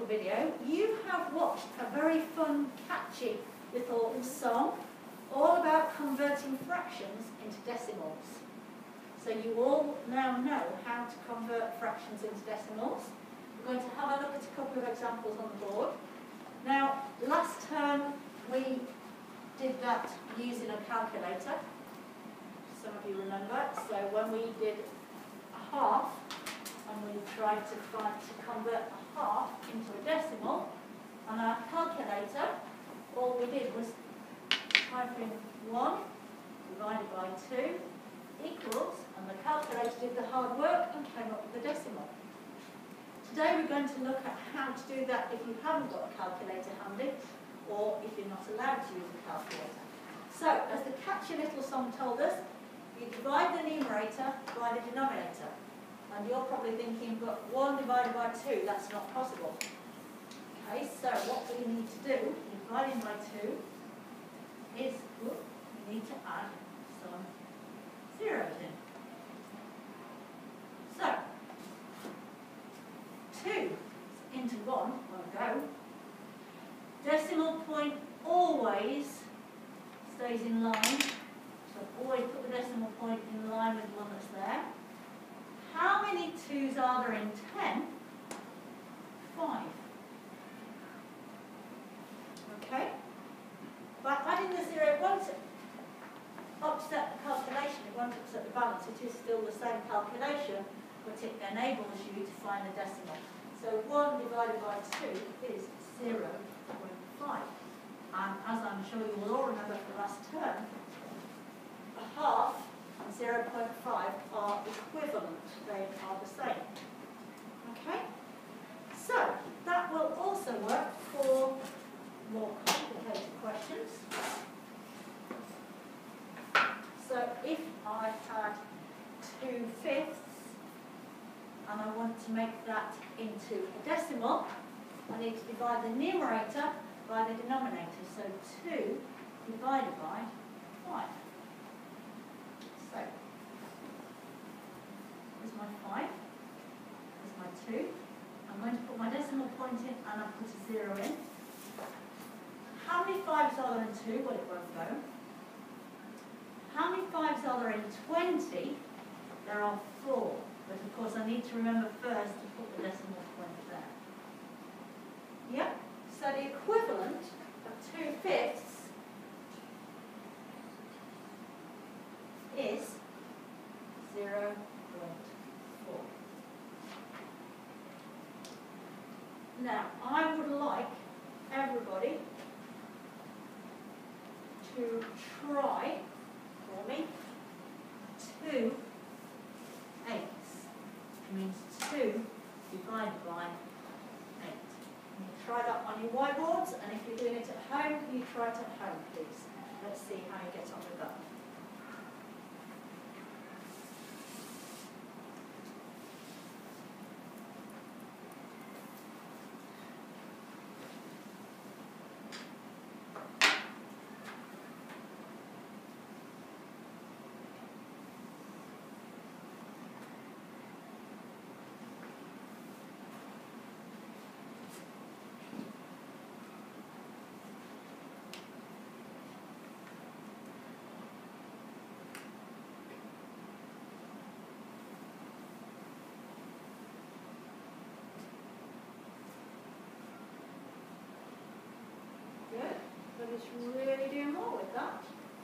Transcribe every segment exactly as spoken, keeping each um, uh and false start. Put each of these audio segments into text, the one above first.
video, you have watched a very fun, catchy little song all about converting fractions into decimals. So you all now know how to convert fractions into decimals. We're going to have a look at a couple of examples on the board. Now, last term we did that using a calculator. Some of you remember. So when we did a half, and we tried to find to convert a half into a decimal, on our calculator, all we did was type in one divided by two equals, and the calculator did the hard work and came up with a decimal. Today we're going to look at how to do that if you haven't got a calculator handy, or if you're not allowed to use a calculator. So, as the catchy little song told us, you divide the numerator by the denominator. And you're probably thinking, but one divided by two, that's not possible. Okay, so what we need to do, dividing by two, is whoop, we need to add some zeros in. So, two into one, one go. Decimal point always stays in line, so always put the decimal point in line with the one that's there. How many twos are there in ten? Five. Okay? By adding the zero, it won't upset the calculation, it won't upset the balance. It is still the same calculation, but it enables you to find the decimal. So one divided by two is zero point five. And as I'm sure you will all remember from last term, a half and zero point five are equivalent. They are the same. Okay? So, that will also work for more complicated questions. So, if I had two fifths and I want to make that into a decimal, I need to divide the numerator by the denominator. So, two divided by five. So, here's my five, here's my two. I'm going to put my decimal point in and I'll put a zero in. How many fives are there in two? Well, it won't go. How many fives are there in twenty? There are four. But of course I need to remember first to put the decimal point there. Yep, so the equivalent of two fifths is zero point four. Now, I would like everybody to try for me two eighths. It means two divided by eight. Can you try that on your whiteboards? And if you're doing it at home, can you try it at home, please? Let's see how you get on with that. But it's really doing well with that.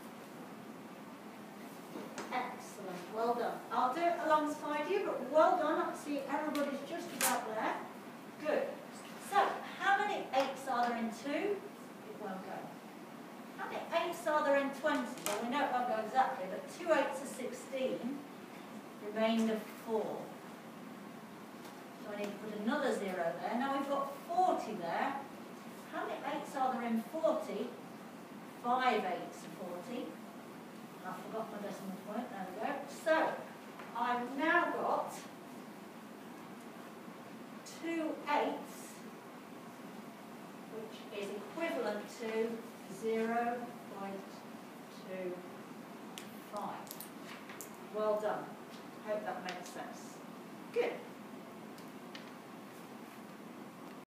Excellent, well done. I'll do it alongside you, but well done. I see everybody's just about there. Good. So, how many eights are there in two? It won't go. How many eights are there in twenty? Well, we know it won't go exactly, but two eights are sixteen. Remainder four. So I need to put another zero there. Now we've got forty there. How many eights are there in forty? Five eights are forty. I forgot my decimal point. There we go. So, I've now got two eighths, which is equivalent to zero point two five. Well done. Hope that makes sense. Good.